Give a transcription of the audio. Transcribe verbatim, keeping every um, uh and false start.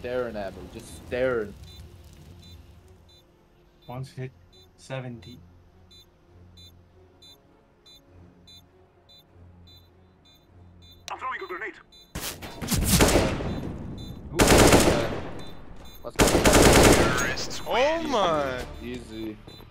staring at me, just staring. Once hit seventy. I'm throwing a grenade. Let's go. Oh my! Easy.